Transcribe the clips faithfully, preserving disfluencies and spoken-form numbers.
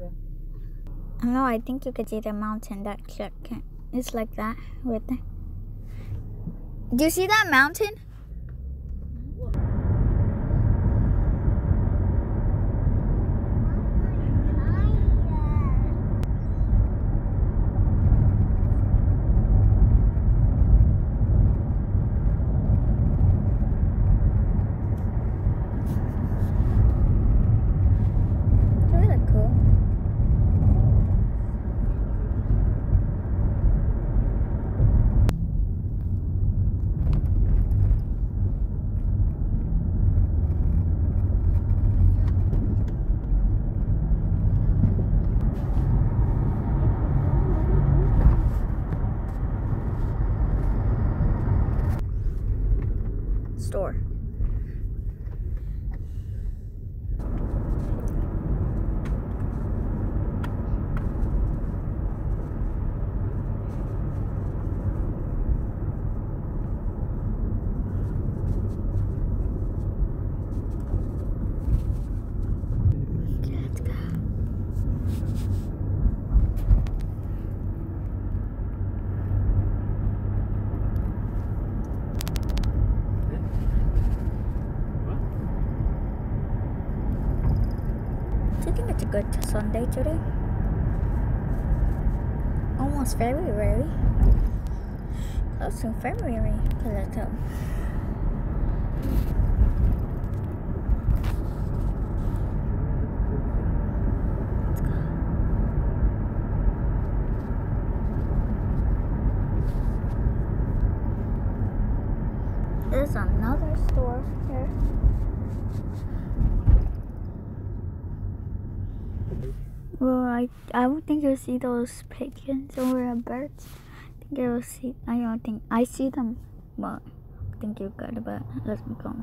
No, I think you could see the mountain that it's like that with the... Do you see that mountain? Store. Let's go. Do you think it's a good Sunday today? Almost February. Close to February. Let's go. Let's go. There's another store here. Well, I I don't think you'll see those pigeons or birds. I think you'll see. I don't think I see them, but I think you're good. But let's go.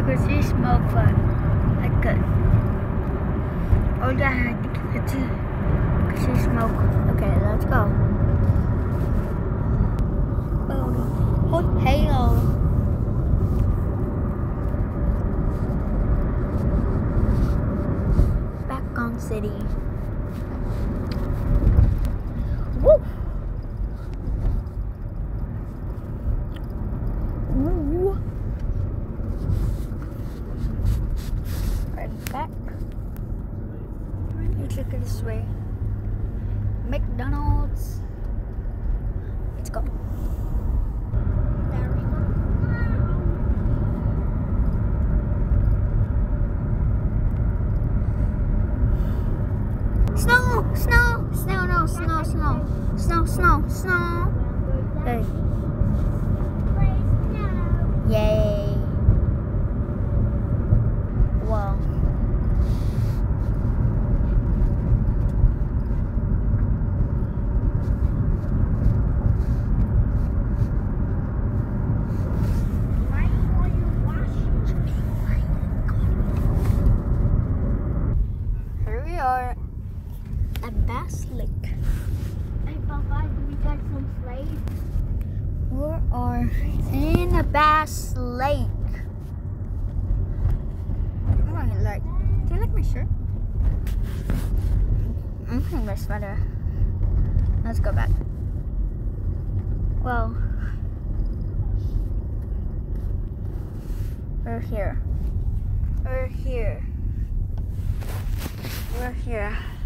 I could see smoke, but I could. Oh yeah, I think I could see, I could see smoke. Okay, let's go. Oh, hail. Back on city. Woo! Woo! Right back. Let's look at this way. McDonald's. Let's go. Snow, snow, snow, no, snow, snow, snow, snow, snow. Hey. Yay. Wow. Here we are at Bass Lake. Hey, Papa, can we catch some slaves? We are in a Bass Lake. Oh, I like. Do you like my shirt? I'm putting my sweater. Let's go back. Well, we're here. We're here. We're here.